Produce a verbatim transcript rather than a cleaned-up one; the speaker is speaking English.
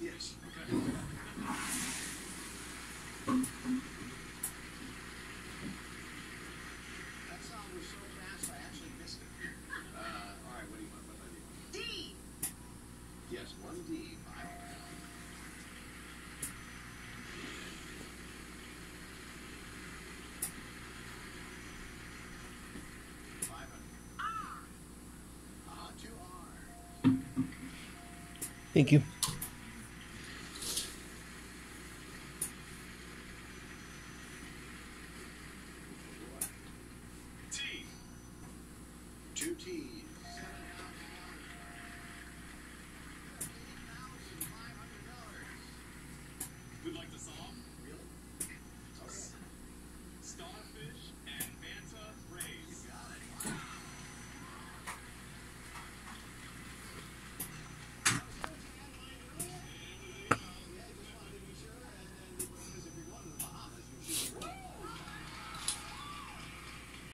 Yes. Okay. That sound was so fast, I actually missed it. Uh, all right, what do you want? What do you want? D. Yes, one D. Five. Five hundred. R. Ah, two R. Thank you.